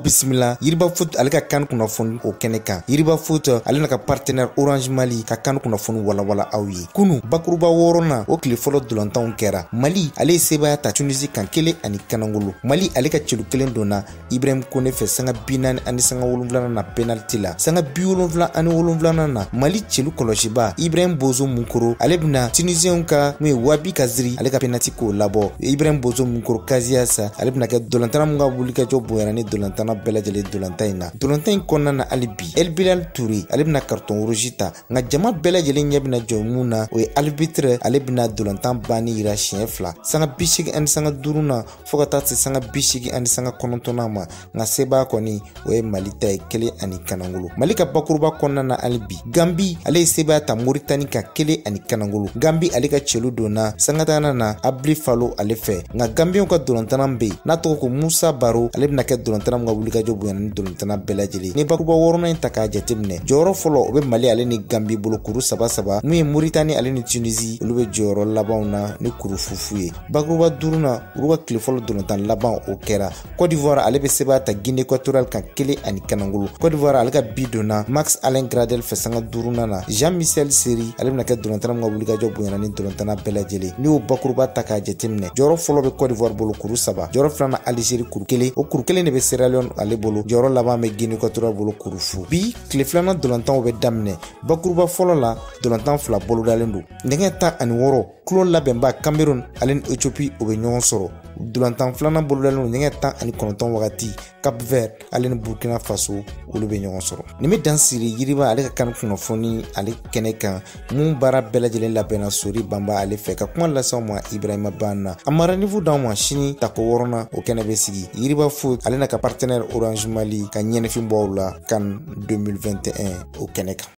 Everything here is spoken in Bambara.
bisimila Yiriba Foot ale ka kan kunnafoni o kɛnɛ kan. Yiriba Foot ale na ka partenaire Orange Mali ka kan kunnafoni walawala aw ye. Kunu bakuruba 6nan o tile fɔlɔ dolantanw kɛra. Mali ale ye sebaya ta Tunisie kan 1-0 kanangolo. Mali ale ka celu kelen donna Ibrahim Kone fɛ sanga 40 ani sanga 7 na penalty la. Sanga 70 ani 7 na Mali celu kɔlɔsiba Ibrahim Bozo Munkoro ale bina Tunisienw ka mu ye Wabi Kazri ale ka penalty ko labɔ. Ibrahim Bozo Munkoro Kazias ale bina kɛ dolantana mun ka wuli ka jɔ bonyana ni dolantana bɛɛ lajɛlen dolantan in na. Dolantan in kɔnɔna na hali bi El Bilal Touré ale bina carton rouge ta nka jama bɛɛ lajɛlen ɲɛ bina jɔ mun na o ye arbitre ale bina dolantan banni yira siɲɛ 2 sanga 80 ani sanga 5 na fo ka taa se sanga 80 ani sanga 9 ma nka seba kɔni o ye Mali ta ye 1 ani kanangolo. Mali ka bakuruba kɔnɔna na hali bi Gambi ale ye sebaya ta Mauritanie kan 1 ani kanangolo. Gambi ale ka celu donna sanga tana na Abli Falo ale fɛ nka Gambienw ka dolantana be n'a tɔgɔ ko Musa Baro ale bina kɛ dolantana mun ka wuli ka jɔ bonyana ni dolantana bɛɛ lajɛlen. Ni bakuruba 6nan in ta k'a jateminɛ jɔyɔrɔ fɔlɔ o be Mali ale ni Gambi bolo kuru 3-3 mun ye Mauritanie ale ni Tunisie olu be jɔyɔrɔ labanw na ni kuru fufu ye. Bakuruba 5nan olu ka tile fɔlɔ dolantan laban o kɛra. Côte d'Ivoire ale be sebaya ta Guinée équatoriale kan 1 ani kanangolo. Côte d'Ivoire ale ka bi donna Max Alain Gradel fɛ sanga 5nan na Jean-Michel Seri ale bina kɛ dolantana mun ka wuli ka jɔ bonyana ni dolantana bɛɛ lajɛlen. Ni y'o bakuruba ta k'a jateminɛ jɔyɔrɔ fɔlɔ be Côte d'Ivoire bolo kuru 3 jɔyɔrɔ filanan Algérie kuru 1 o kuru 1 de be Sierra Leone ale bolo jɔyɔrɔ laban be Guinée équatoriale bolo kuru fu. Bi tile filanan dolantanw be daminɛ bakuruba fɔlɔ la dolantan 2 bolodalen don. Nɛgɛ 16 kulo labɛnba Cameroun ale ni Ethiopie o be ɲɔgɔn sɔrɔ. Dolantan filanan bolodalen don nɛgɛ 19 wagati Cap Vert ale ni Burkina Faso olu be ɲɔgɔn sɔrɔ. Nin be dan siri Yiriba ale ka kan kunnafoni ale kɛnɛ kan mun baara bɛɛ lajɛlen labɛnna Sori Banba ale fɛ ka kuma lasaw ma Ibrahima Banna. A mara niveau d'anw ma sini tako 6nan o kɛnɛ be sigi. Yiriba Foot ale na ka partenaire Orange Mali ka ɲɛnɛfin bɔ la CAN 2021 o kɛnɛ kan.